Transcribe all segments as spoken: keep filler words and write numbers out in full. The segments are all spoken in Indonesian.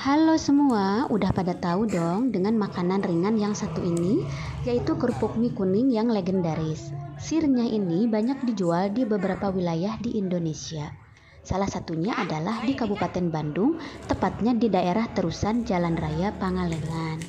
Halo semua, udah pada tahu dong dengan makanan ringan yang satu ini, yaitu kerupuk mie kuning yang legendaris. Sirnya ini banyak dijual di beberapa wilayah di Indonesia. Salah satunya adalah di Kabupaten Bandung, tepatnya di daerah Terusan Jalan Raya Pangalengan.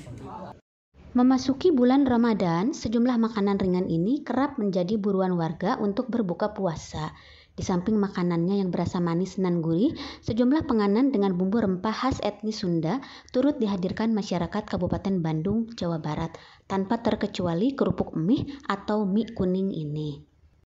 Memasuki bulan Ramadan, sejumlah makanan ringan ini kerap menjadi buruan warga untuk berbuka puasa. Di samping makanannya yang berasa manis dan gurih, sejumlah penganan dengan bumbu rempah khas etnis Sunda turut dihadirkan masyarakat Kabupaten Bandung, Jawa Barat, tanpa terkecuali kerupuk mie atau mie kuning ini.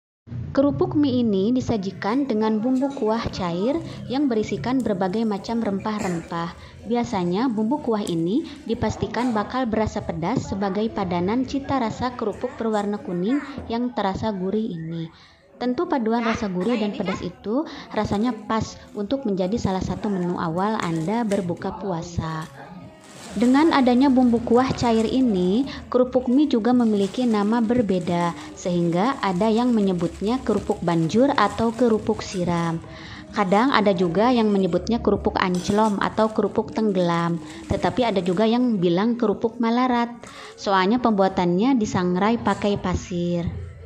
Kerupuk mie ini disajikan dengan bumbu kuah cair yang berisikan berbagai macam rempah-rempah. Biasanya bumbu kuah ini dipastikan bakal berasa pedas sebagai padanan cita rasa kerupuk berwarna kuning yang terasa gurih ini. Tentu paduan rasa gurih dan pedas itu rasanya pas untuk menjadi salah satu menu awal Anda berbuka puasa. Dengan adanya bumbu kuah cair ini, kerupuk mie juga memiliki nama berbeda, sehingga ada yang menyebutnya kerupuk banjur atau kerupuk siram. Kadang ada juga yang menyebutnya kerupuk anclom atau kerupuk tenggelam, tetapi ada juga yang bilang kerupuk malarat, soalnya pembuatannya disangrai pakai pasir.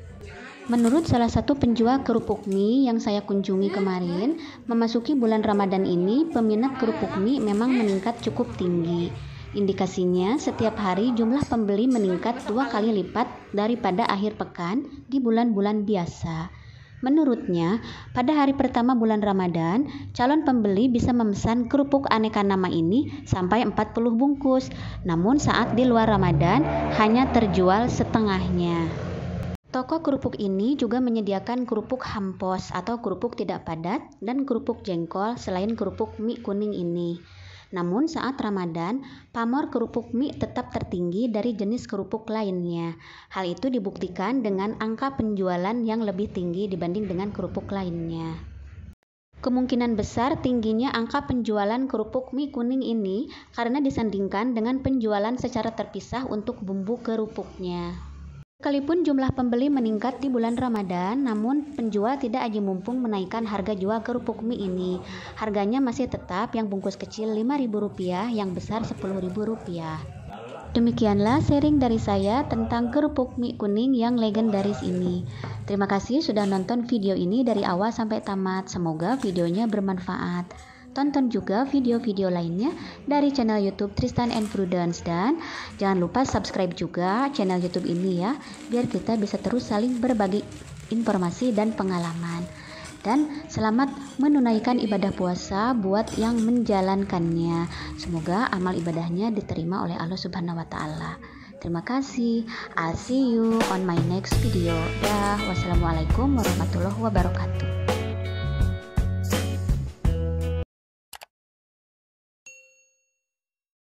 Menurut salah satu penjual kerupuk mie yang saya kunjungi kemarin, memasuki bulan Ramadan ini peminat kerupuk mie memang meningkat cukup tinggi. Indikasinya setiap hari jumlah pembeli meningkat dua kali lipat daripada akhir pekan di bulan-bulan biasa. Menurutnya, pada hari pertama bulan Ramadan, calon pembeli bisa memesan kerupuk aneka nama ini sampai empat puluh bungkus. Namun saat di luar Ramadan hanya terjual setengahnya. Toko kerupuk ini juga menyediakan kerupuk hampos atau kerupuk tidak padat dan kerupuk jengkol selain kerupuk mie kuning ini. Namun saat Ramadan, pamor kerupuk mie tetap tertinggi dari jenis kerupuk lainnya. Hal itu dibuktikan dengan angka penjualan yang lebih tinggi dibanding dengan kerupuk lainnya. Kemungkinan besar tingginya angka penjualan kerupuk mie kuning ini karena disandingkan dengan penjualan secara terpisah untuk bumbu kerupuknya. Sekalipun jumlah pembeli meningkat di bulan Ramadan, namun penjual tidak aji mumpung menaikkan harga jual kerupuk mie ini. Harganya masih tetap, yang bungkus kecil lima ribu rupiah, yang besar sepuluh ribu rupiah. Demikianlah sharing dari saya tentang kerupuk mie kuning yang legendaris ini. Terima kasih sudah nonton video ini dari awal sampai tamat. Semoga videonya bermanfaat. Tonton juga video-video lainnya dari channel YouTube Tristan and Prudence, dan jangan lupa subscribe juga channel YouTube ini ya, biar kita bisa terus saling berbagi informasi dan pengalaman. Dan selamat menunaikan ibadah puasa buat yang menjalankannya. Semoga amal ibadahnya diterima oleh Allah Subhanahu wa taala. Terima kasih. I'll see you on my next video. Dah, wassalamualaikum warahmatullahi wabarakatuh.